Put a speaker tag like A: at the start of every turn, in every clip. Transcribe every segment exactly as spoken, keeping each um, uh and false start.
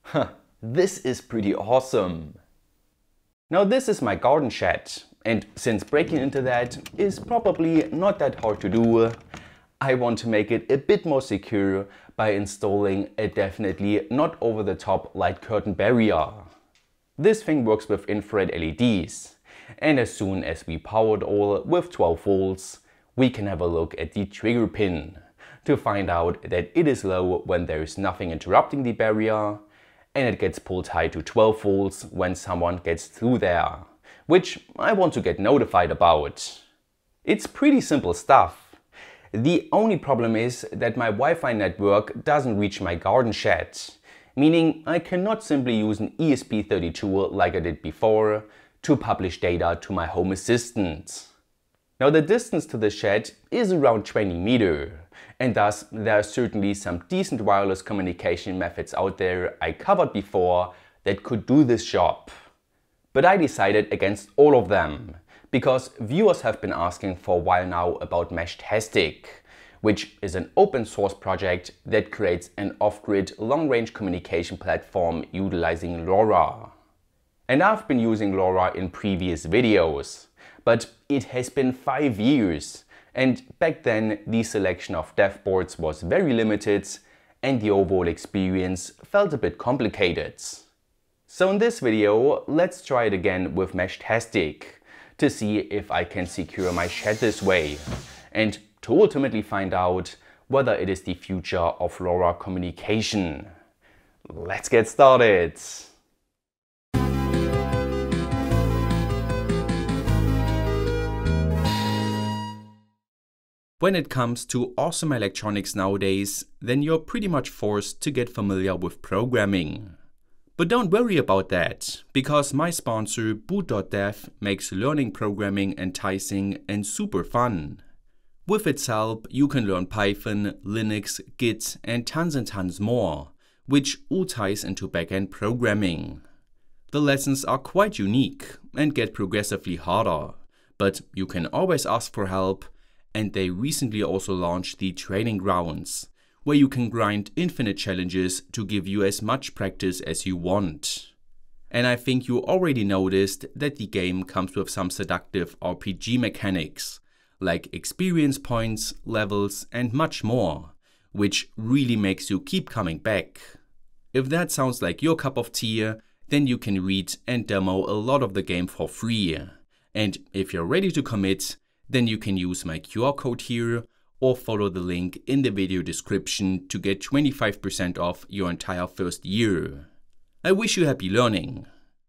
A: Huh, this is pretty awesome. Now this is my garden shed, and since breaking into that is probably not that hard to do, I want to make it a bit more secure by installing a definitely not over-the-top light curtain barrier. This thing works with infrared L E Ds, and as soon as we power it all with twelve volts, we can have a look at the trigger pin to find out that it is low when there is nothing interrupting the barrier, and it gets pulled high to twelve volts when someone gets through there, which I want to get notified about. It's pretty simple stuff. The only problem is that my Wi-Fi network doesn't reach my garden shed, meaning I cannot simply use an E S P thirty-two like I did before to publish data to my Home Assistant. Now the distance to the shed is around twenty meters, and thus there are certainly some decent wireless communication methods out there I covered before that could do this job. But I decided against all of them, because viewers have been asking for a while now about Meshtastic, which is an open source project that creates an off-grid long-range communication platform utilizing LoRa. And I've been using LoRa in previous videos, but it has been five years, and back then the selection of dev boards was very limited and the overall experience felt a bit complicated. So in this video, let's try it again with Meshtastic to see if I can secure my shed this way, and to ultimately find out whether it is the future of LoRa communication. Let's get started! When it comes to awesome electronics nowadays, then you're pretty much forced to get familiar with programming. But don't worry about that, because my sponsor boot dot dev makes learning programming enticing and super fun. With its help, you can learn Python, Linux, Git, and tons and tons more, which all ties into backend programming. The lessons are quite unique and get progressively harder, but you can always ask for help, and they recently also launched the training grounds, where you can grind infinite challenges to give you as much practice as you want. And I think you already noticed that the game comes with some seductive R P G mechanics, like experience points, levels, and much more, which really makes you keep coming back. If that sounds like your cup of tea, then you can read and demo a lot of the game for free. And if you're ready to commit, then you can use my Q R code here or follow the link in the video description to get twenty-five percent off your entire first year. I wish you happy learning!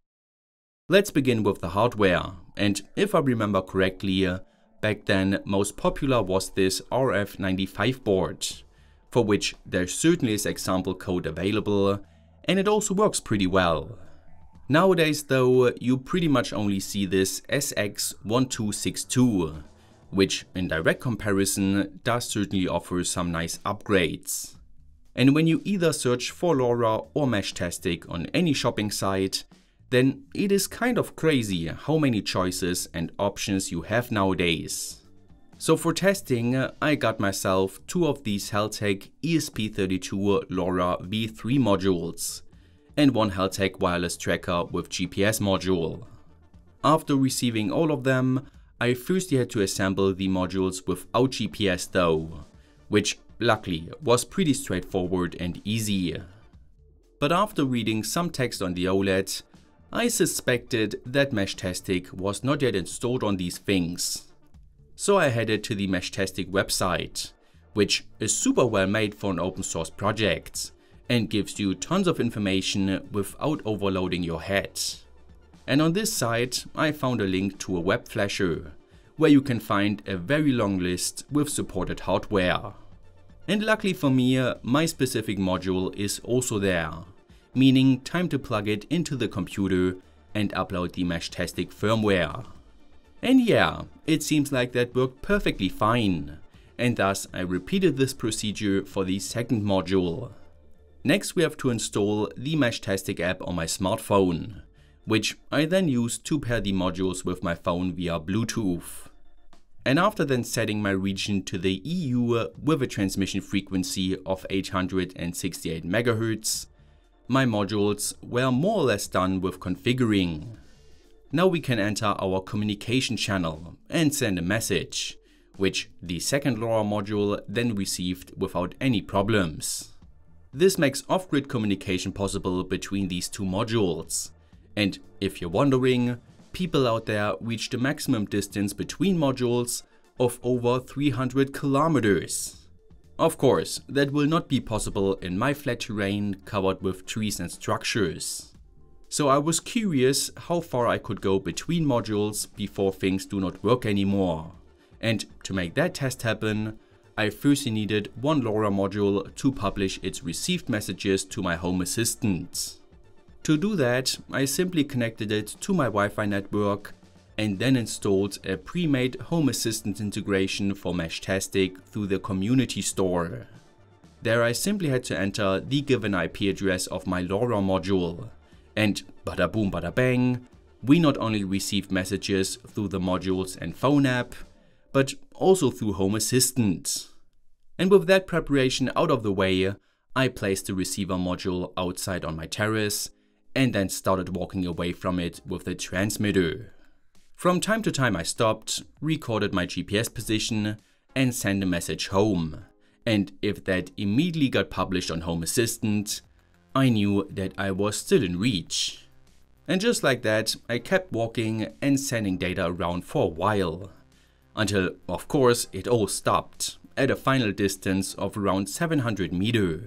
A: Let's begin with the hardware, and if I remember correctly, back then most popular was this R F ninety-five board, for which there certainly is example code available, and it also works pretty well. Nowadays though, you pretty much only see this S X one two six two, which in direct comparison does certainly offer some nice upgrades. And when you either search for LoRa or Meshtastic on any shopping site, then it is kind of crazy how many choices and options you have nowadays. So for testing, I got myself two of these Heltec E S P thirty-two LoRa V three modules and one Heltec wireless tracker with G P S module. After receiving all of them, I first had to assemble the modules without G P S though, which luckily was pretty straightforward and easy. But after reading some text on the OLED, I suspected that Meshtastic was not yet installed on these things. So I headed to the Meshtastic website, which is super well made for an open source project and gives you tons of information without overloading your head. And on this site I found a link to a web flasher, where you can find a very long list with supported hardware. And luckily for me, my specific module is also there, meaning time to plug it into the computer and upload the Meshtastic firmware. And yeah, it seems like that worked perfectly fine, and thus I repeated this procedure for the second module. Next we have to install the Meshtastic app on my smartphone, which I then use to pair the modules with my phone via Bluetooth. And after then setting my region to the E U with a transmission frequency of eight hundred sixty-eight megahertz, my modules were more or less done with configuring. Now we can enter our communication channel and send a message, which the second LoRa module then received without any problems. This makes off-grid communication possible between these two modules. And if you're wondering, people out there reach the maximum distance between modules of over three hundred kilometers. Of course, that will not be possible in my flat terrain covered with trees and structures. So I was curious how far I could go between modules before things do not work anymore. And to make that test happen, I first needed one LoRa module to publish its received messages to my Home Assistant. To do that, I simply connected it to my Wi-Fi network and then installed a pre-made Home Assistant integration for Meshtastic through the community store. There I simply had to enter the given I P address of my LoRa module, and bada boom bada bang, we not only received messages through the modules and phone app, but also through Home Assistant. And with that preparation out of the way, I placed the receiver module outside on my terrace and then started walking away from it with the transmitter. From time to time I stopped, recorded my G P S position and sent a message home. And if that immediately got published on Home Assistant, I knew that I was still in reach. And just like that, I kept walking and sending data around for a while. Until, of course, it all stopped at a final distance of around seven hundred meters.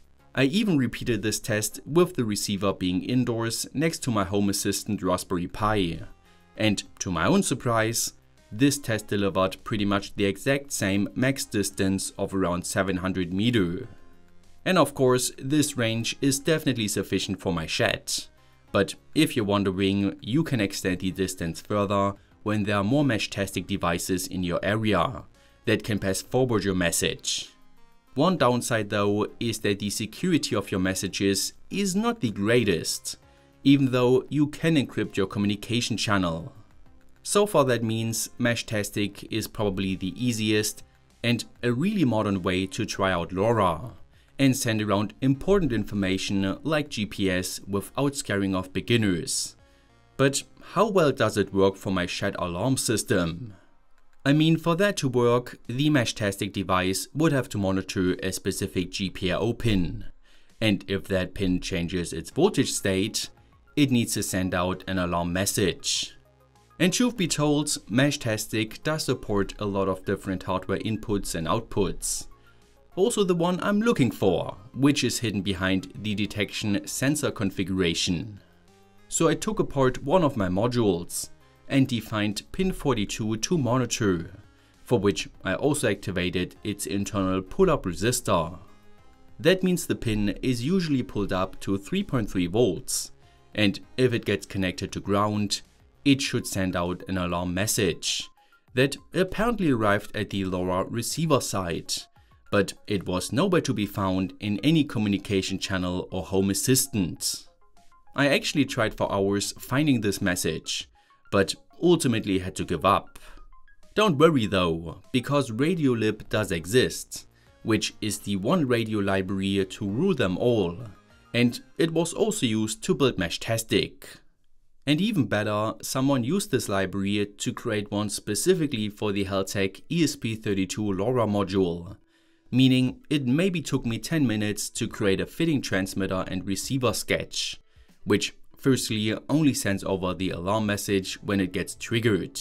A: I even repeated this test with the receiver being indoors next to my Home Assistant Raspberry Pi. And to my own surprise, this test delivered pretty much the exact same max distance of around seven hundred meters. And of course, this range is definitely sufficient for my shed. But if you're wondering, you can extend the distance further when there are more Meshtastic devices in your area that can pass forward your message. One downside though is that the security of your messages is not the greatest, even though you can encrypt your communication channel. So far that means Meshtastic is probably the easiest and a really modern way to try out LoRa and send around important information like G P S without scaring off beginners. But how well does it work for my shed alarm system? I mean, for that to work, the Meshtastic device would have to monitor a specific G P I O pin. And if that pin changes its voltage state, it needs to send out an alarm message. And truth be told, Meshtastic does support a lot of different hardware inputs and outputs. Also the one I'm looking for, which is hidden behind the detection sensor configuration. So I took apart one of my modules and defined pin forty-two to monitor, for which I also activated its internal pull-up resistor. That means the pin is usually pulled up to three point three volts, and if it gets connected to ground, it should send out an alarm message that apparently arrived at the LoRa receiver side, but it was nowhere to be found in any communication channel or Home Assistant. I actually tried for hours finding this message, but ultimately had to give up. Don't worry though, because RadioLib does exist, which is the one radio library to rule them all, and it was also used to build Meshtastic. And even better, someone used this library to create one specifically for the Heltec E S P thirty-two LoRa module, meaning it maybe took me ten minutes to create a fitting transmitter and receiver sketch, which firstly only sends over the alarm message when it gets triggered.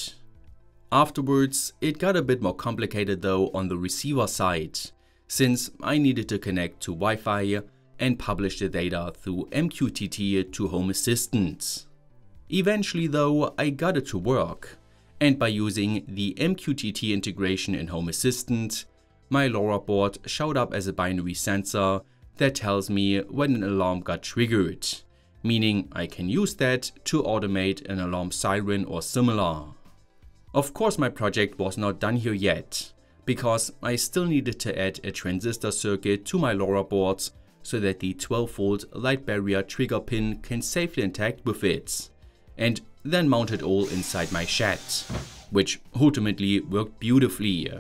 A: Afterwards, it got a bit more complicated though on the receiver side, since I needed to connect to Wi-Fi and publish the data through M Q T T to Home Assistant. Eventually though, I got it to work, and by using the M Q T T integration in Home Assistant, my LoRa board showed up as a binary sensor that tells me when an alarm got triggered, meaning I can use that to automate an alarm siren or similar. Of course my project was not done here yet, because I still needed to add a transistor circuit to my LoRa board so that the twelve volt light barrier trigger pin can safely interact with it, and then mount it all inside my shed, which ultimately worked beautifully.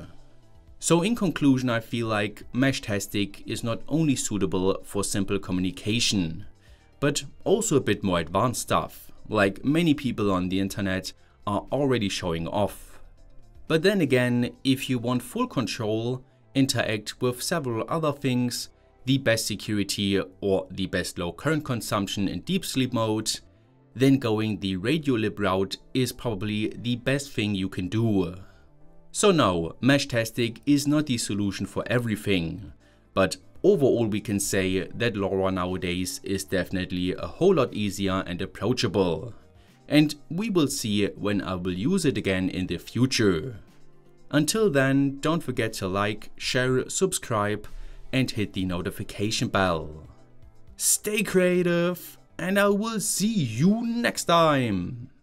A: So in conclusion, I feel like Meshtastic is not only suitable for simple communication, but also a bit more advanced stuff, like many people on the internet are already showing off. But then again, if you want full control, interact with several other things, the best security or the best low current consumption in deep sleep mode, then going the RadioLib route is probably the best thing you can do. So no, Meshtastic is not the solution for everything, but overall we can say that LoRa nowadays is definitely a whole lot easier and approachable. And we will see when I will use it again in the future. Until then, don't forget to like, share, subscribe and hit the notification bell. Stay creative, and I will see you next time!